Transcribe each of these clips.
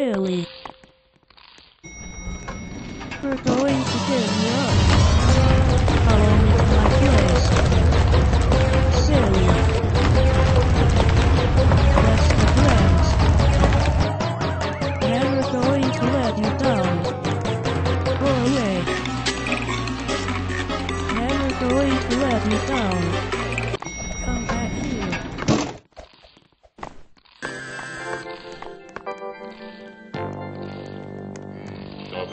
silly. We're going to give you up. Follow me to my place. Silly. That's the plans. Never going to let you down. Go away. Never going to let you down. Come back here. Stop it.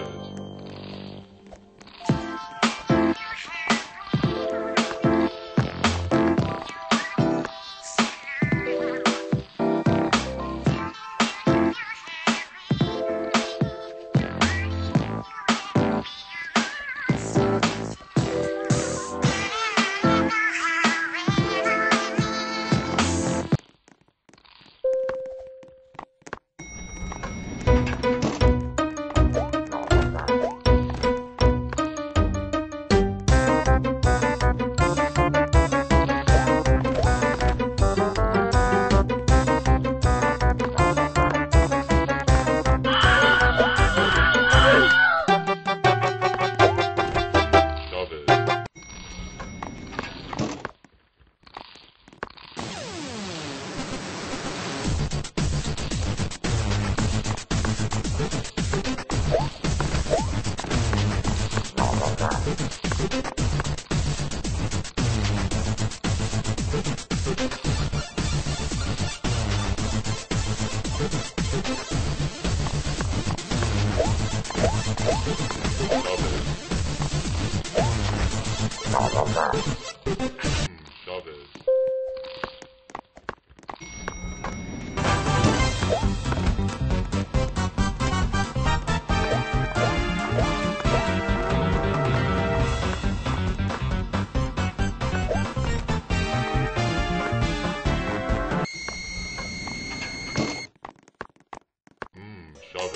Shove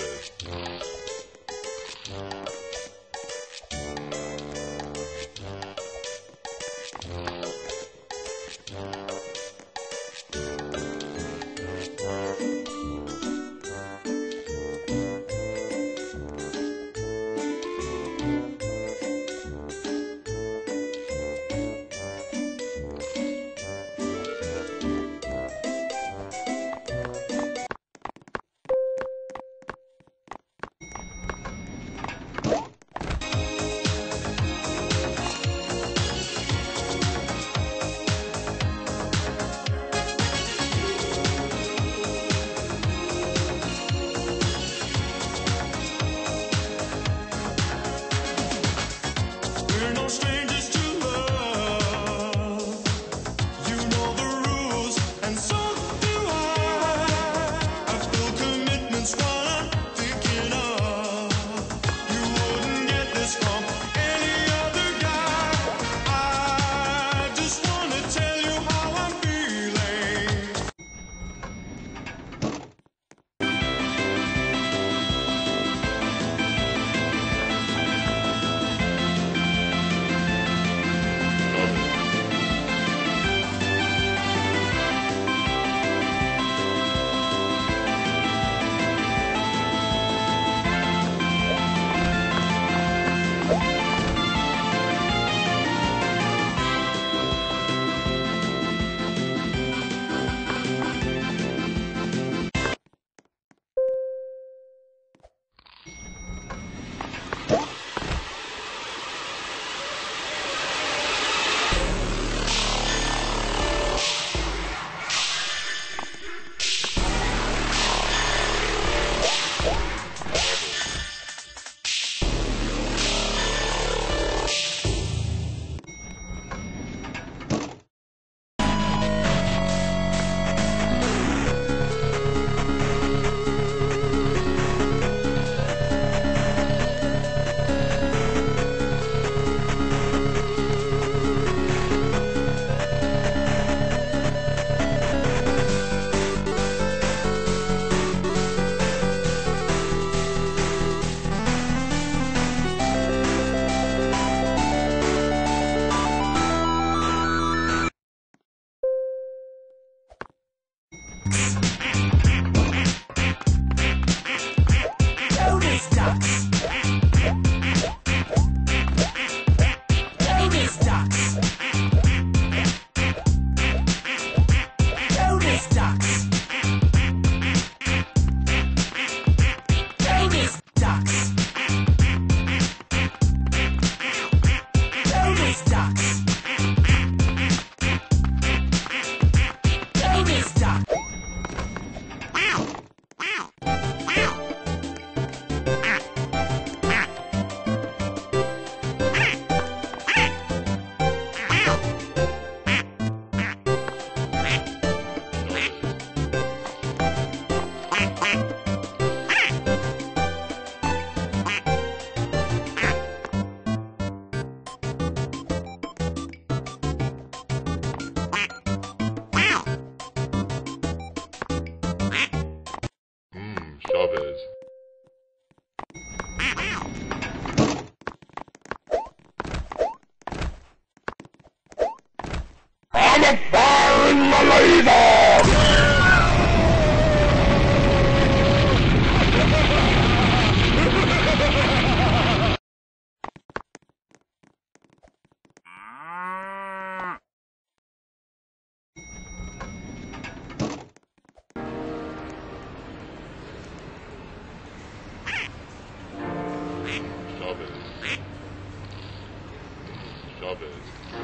Shove it.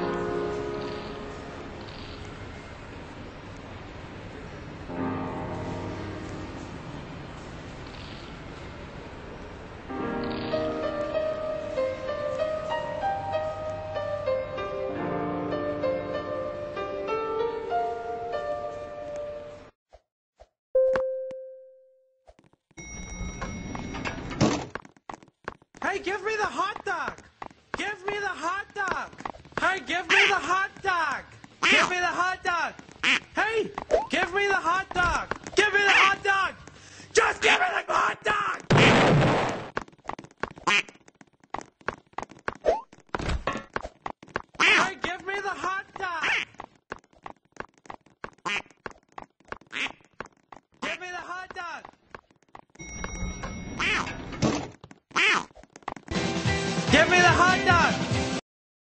Hey, give me the hot dog! Give me the hot dog! Hey, give me the hot dog! Give me the hot dog! Hey, give me the hot dog! Give me the hot dog! Just give me the hot dog! Hey, give me the hot dog! Give me the hot dog! Give me the hot dog!